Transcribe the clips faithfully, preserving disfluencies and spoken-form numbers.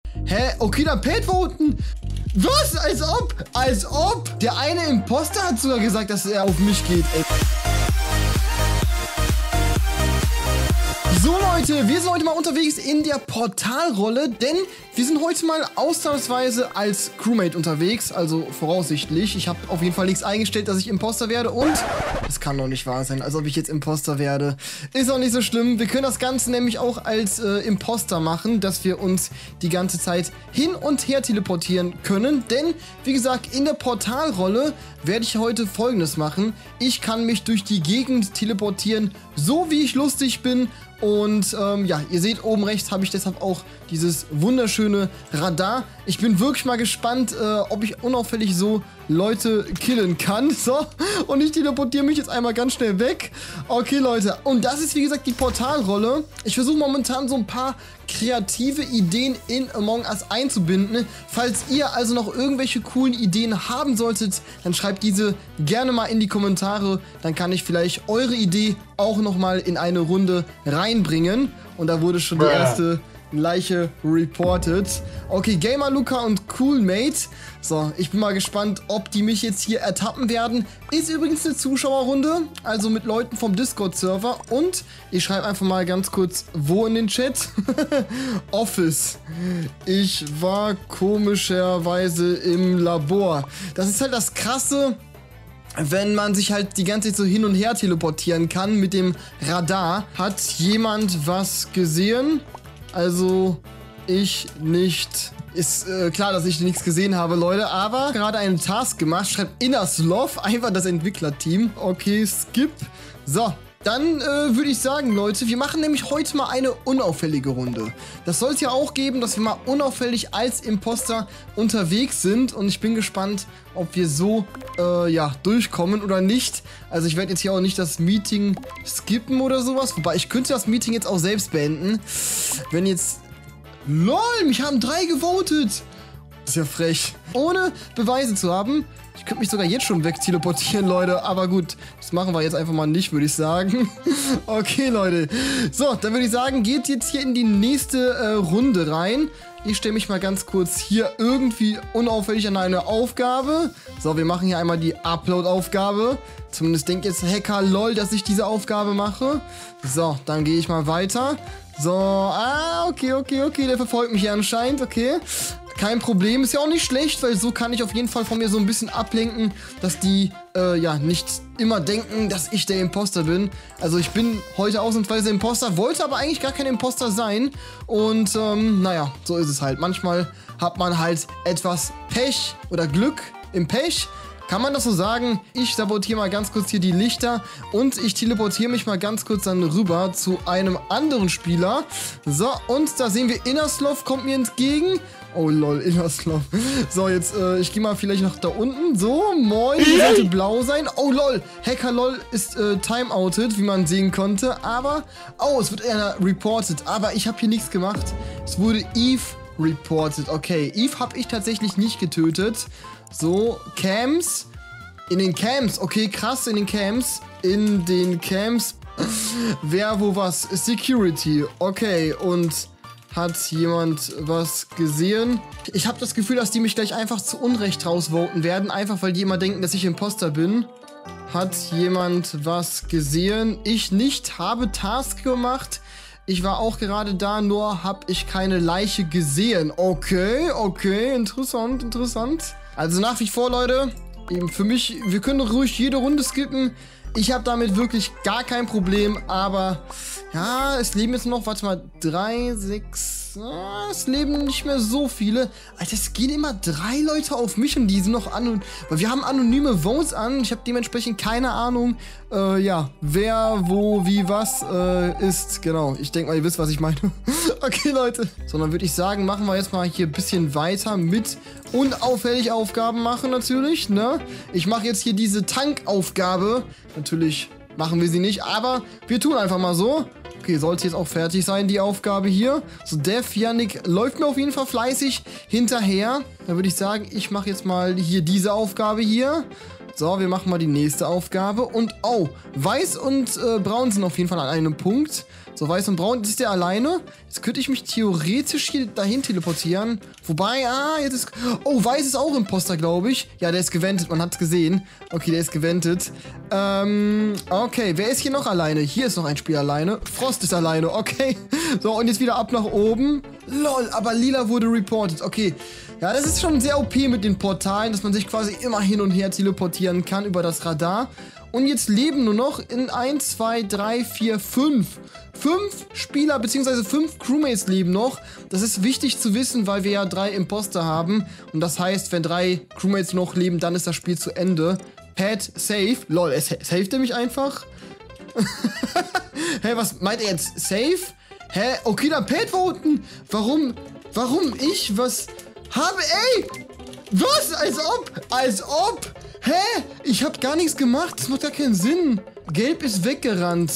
Hä? Okay, dann Pet voten. Was? Als ob? Als ob? Der eine Imposter hat sogar gesagt, dass er auf mich geht, ey. So Leute, wir sind heute mal unterwegs in der Portalrolle, denn wir sind heute mal ausnahmsweise als Crewmate unterwegs, also voraussichtlich. Ich habe auf jeden Fall nichts eingestellt, dass ich Imposter werde und das kann doch nicht wahr sein, als ob ich jetzt Imposter werde. Ist auch nicht so schlimm, wir können das Ganze nämlich auch als äh, Imposter machen, dass wir uns die ganze Zeit hin und her teleportieren können, denn wie gesagt, in der Portalrolle werde ich heute Folgendes machen. Ich kann mich durch die Gegend teleportieren, so wie ich lustig bin. Und ähm, ja, ihr seht oben rechts habe ich deshalb auch dieses wunderschöne Radar. Ich bin wirklich mal gespannt, äh, ob ich unauffällig so Leute killen kann. So, und ich teleportiere mich jetzt einmal ganz schnell weg. Okay, Leute, und das ist wie gesagt die Portalrolle. Ich versuche momentan so ein paar kreative Ideen in Among Us einzubinden. Falls ihr also noch irgendwelche coolen Ideen haben solltet, dann schreibt diese gerne mal in die Kommentare. Dann kann ich vielleicht eure Idee auch nochmal in eine Runde reinbringen. Und da wurde schon die erste Leiche reported. Okay, Gamer Luca und Coolmate. So, ich bin mal gespannt, ob die mich jetzt hier ertappen werden. Ist übrigens eine Zuschauerrunde, also mit Leuten vom Discord-Server. Und ich schreibe einfach mal ganz kurz, wo in den Chat? Office. Ich war komischerweise im Labor. Das ist halt das Krasse, wenn man sich halt die ganze Zeit so hin und her teleportieren kann mit dem Radar. Hat jemand was gesehen? Also, ich nicht. Ist äh, klar, dass ich nichts gesehen habe, Leute, aber gerade einen Task gemacht. Schreibt Innerslov, einfach das Entwicklerteam. Okay, skip. So, dann äh, würde ich sagen, Leute, wir machen nämlich heute mal eine unauffällige Runde. Das soll es ja auch geben, dass wir mal unauffällig als Imposter unterwegs sind. Und ich bin gespannt, ob wir so, äh, ja, durchkommen oder nicht. Also ich werde jetzt hier auch nicht das Meeting skippen oder sowas. Wobei, ich könnte das Meeting jetzt auch selbst beenden. Wenn jetzt... LOL, mich haben drei gewotet. Das ist ja frech. Ohne Beweise zu haben. Ich könnte mich sogar jetzt schon wegteleportieren, Leute. Aber gut, das machen wir jetzt einfach mal nicht, würde ich sagen. Okay, Leute. So, dann würde ich sagen, geht jetzt hier in die nächste äh, Runde rein. Ich stelle mich mal ganz kurz hier irgendwie unauffällig an eine Aufgabe. So, wir machen hier einmal die Upload-Aufgabe. Zumindest denkt jetzt Hacker LOL, dass ich diese Aufgabe mache. So, dann gehe ich mal weiter. So, ah, okay, okay, okay, der verfolgt mich hier anscheinend, okay. Kein Problem, ist ja auch nicht schlecht, weil so kann ich auf jeden Fall von mir so ein bisschen ablenken, dass die, äh, ja, nicht immer denken, dass ich der Imposter bin. Also ich bin heute ausnahmsweise Imposter, wollte aber eigentlich gar kein Imposter sein. Und, ähm, naja, so ist es halt. Manchmal hat man halt etwas Pech oder Glück im Pech. Kann man das so sagen? Ich sabotiere mal ganz kurz hier die Lichter und ich teleportiere mich mal ganz kurz dann rüber zu einem anderen Spieler. So, und da sehen wir, Innerslov kommt mir entgegen. Oh lol, Innerslov. So, jetzt, äh, ich gehe mal vielleicht nach da unten. So, moin, die sollte blau sein. Oh lol, Hacker LOL ist äh, timeouted, wie man sehen konnte. Aber, oh, es wird einer reported. Aber ich habe hier nichts gemacht. Es wurde Eve reported. Okay, Eve habe ich tatsächlich nicht getötet. So, Camps. In den Camps. Okay, krass, in den Camps. In den Camps. Wer, wo, was? Security. Okay, und hat jemand was gesehen? Ich habe das Gefühl, dass die mich gleich einfach zu Unrecht rausvoten werden. Einfach, weil die immer denken, dass ich Imposter bin. Hat jemand was gesehen? Ich nicht. Habe Task gemacht. Ich war auch gerade da, nur habe ich keine Leiche gesehen. Okay, okay, interessant, interessant. Also nach wie vor, Leute, eben für mich, wir können ruhig jede Runde skippen. Ich habe damit wirklich gar kein Problem, aber ja, es leben jetzt noch, warte mal, drei, sechs, ah, es leben nicht mehr so viele. Alter, es gehen immer drei Leute auf mich und die sind noch an, weil wir haben anonyme Votes an. Ich habe dementsprechend keine Ahnung, äh, ja, wer, wo, wie, was äh, ist. Genau, ich denke mal, ihr wisst, was ich meine. Okay, Leute. So, dann würde ich sagen, machen wir jetzt mal hier ein bisschen weiter mit unauffällig Aufgaben machen natürlich, ne? Ich mache jetzt hier diese Tankaufgabe. Natürlich machen wir sie nicht, aber wir tun einfach mal so. Okay, sollte jetzt auch fertig sein, die Aufgabe hier. So, Def Yannick läuft mir auf jeden Fall fleißig hinterher. Dann würde ich sagen, ich mache jetzt mal hier diese Aufgabe hier. So, wir machen mal die nächste Aufgabe. Und, oh, Weiß und äh, Braun sind auf jeden Fall an einem Punkt. So, weiß und braun, jetzt ist der alleine. Jetzt könnte ich mich theoretisch hier dahin teleportieren. Wobei, ah, jetzt ist... Oh, weiß ist auch Imposter, glaube ich. Ja, der ist gewendet, man hat es gesehen. Okay, der ist gewendet. Ähm, okay, wer ist hier noch alleine? Hier ist noch ein Spieler alleine. Frost ist alleine, okay. So, und jetzt wieder ab nach oben. Lol, aber Lila wurde reported, okay. Ja, das ist schon sehr O P mit den Portalen, dass man sich quasi immer hin und her teleportieren kann über das Radar. Und jetzt leben nur noch in eins, zwei, drei, vier, fünf. Fünf Spieler bzw. fünf Crewmates leben noch. Das ist wichtig zu wissen, weil wir ja drei Imposter haben. Und das heißt, wenn drei Crewmates noch leben, dann ist das Spiel zu Ende. Pat, safe. Lol, es saved er mich einfach? Hä, was meint er jetzt? Safe? Hä? Okay, dann Pat voten. Warum? Warum ich? Was habe? Ey! Was? Als ob? Als ob? Hä? Ich hab gar nichts gemacht. Das macht gar keinen Sinn. Gelb ist weggerannt.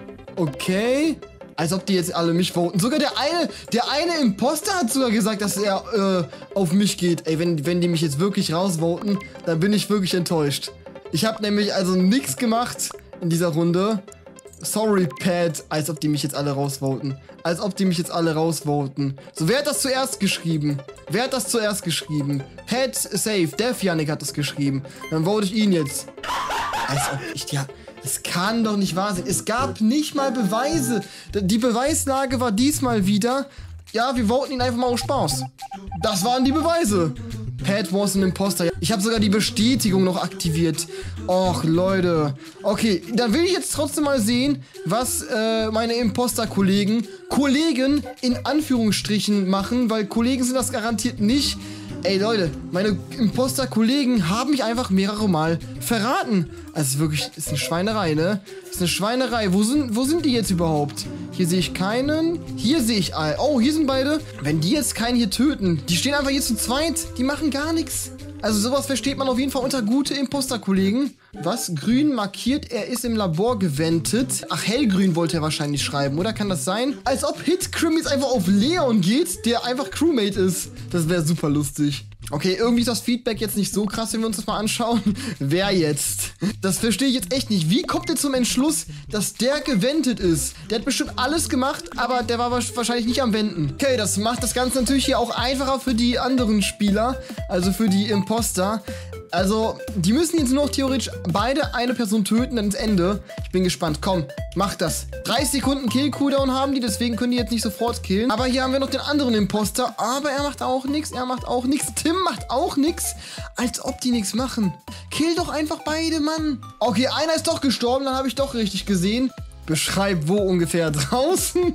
Okay. Als ob die jetzt alle mich voten. Sogar der eine, der eine Imposter hat sogar gesagt, dass er äh, auf mich geht. Ey, wenn, wenn die mich jetzt wirklich rausvoten, dann bin ich wirklich enttäuscht. Ich habe nämlich also nichts gemacht in dieser Runde. Sorry, Pat. Als ob die mich jetzt alle rausvoten. Als ob die mich jetzt alle rausvoten. So, wer hat das zuerst geschrieben? Wer hat das zuerst geschrieben? Pat, safe. Der Yannick hat das geschrieben. Dann vote ich ihn jetzt. Als ob ich, ja... Es kann doch nicht wahr sein. Es gab nicht mal Beweise. Die Beweislage war diesmal wieder, ja, wir voten ihn einfach mal aus Spaß. Das waren die Beweise. Pat was ein Imposter. Ich habe sogar die Bestätigung noch aktiviert. Och, Leute. Okay, dann will ich jetzt trotzdem mal sehen, was äh, meine Imposter-Kollegen, Kollegen in Anführungsstrichen machen, weil Kollegen sind das garantiert nicht. Ey, Leute, meine Imposter-Kollegen haben mich einfach mehrere Mal verraten. Also wirklich, ist eine Schweinerei, ne? Ist eine Schweinerei. Wo sind, wo sind die jetzt überhaupt? Hier sehe ich keinen. Hier sehe ich all. Oh, hier sind beide. Wenn die jetzt keinen hier töten, die stehen einfach hier zu zweit. Die machen gar nichts. Also sowas versteht man auf jeden Fall unter gute Imposter-Kollegen. Was? Grün markiert, er ist im Labor gewendet. Ach, hellgrün wollte er wahrscheinlich schreiben, oder? Kann das sein? Als ob Hitcrim jetzt einfach auf Leon geht, der einfach Crewmate ist. Das wäre super lustig. Okay, irgendwie ist das Feedback jetzt nicht so krass, wenn wir uns das mal anschauen. Wer jetzt? Das verstehe ich jetzt echt nicht. Wie kommt ihr zum Entschluss, dass der gewendet ist? Der hat bestimmt alles gemacht, aber der war wahrscheinlich nicht am Wenden. Okay, das macht das Ganze natürlich hier auch einfacher für die anderen Spieler, also für die Imposter. Also, die müssen jetzt nur noch theoretisch beide eine Person töten, dann ins Ende. Ich bin gespannt. Komm, mach das. dreißig Sekunden Kill-Cooldown haben die, deswegen können die jetzt nicht sofort killen. Aber hier haben wir noch den anderen Imposter. Aber er macht auch nichts, er macht auch nichts. Tim macht auch nichts. Als ob die nichts machen. Kill doch einfach beide, Mann. Okay, einer ist doch gestorben, dann habe ich doch richtig gesehen. Beschreib wo ungefähr draußen.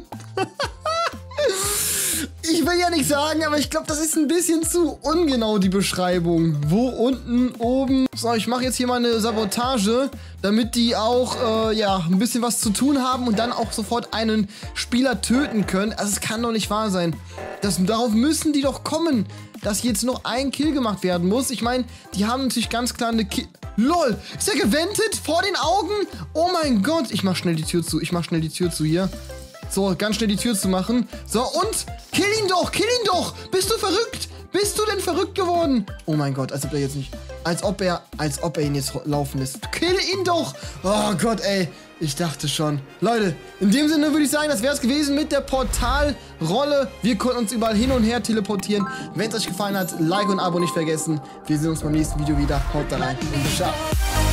Ich will ja nicht sagen, aber ich glaube, das ist ein bisschen zu ungenau, die Beschreibung. Wo, unten, oben? So, ich mache jetzt hier mal eine Sabotage, damit die auch, äh, ja, ein bisschen was zu tun haben und dann auch sofort einen Spieler töten können. Also, es kann doch nicht wahr sein. Das, darauf müssen die doch kommen, dass jetzt noch ein Kill gemacht werden muss. Ich meine, die haben natürlich ganz klar eine Kill... LOL, ist er gewendet? Vor den Augen? Oh mein Gott. Ich mach schnell die Tür zu. Ich mach schnell die Tür zu hier. So, ganz schnell die Tür zu machen. So, und kill ihn doch, kill ihn doch. Bist du verrückt? Bist du denn verrückt geworden? Oh mein Gott, als ob er jetzt nicht... Als ob er... Als ob er ihn jetzt laufen lässt. Kill ihn doch. Oh Gott, ey. Ich dachte schon. Leute, in dem Sinne würde ich sagen, das wäre es gewesen mit der Portalrolle. Wir konnten uns überall hin und her teleportieren. Wenn es euch gefallen hat, Like und Abo nicht vergessen. Wir sehen uns beim nächsten Video wieder. Haut da rein und ciao.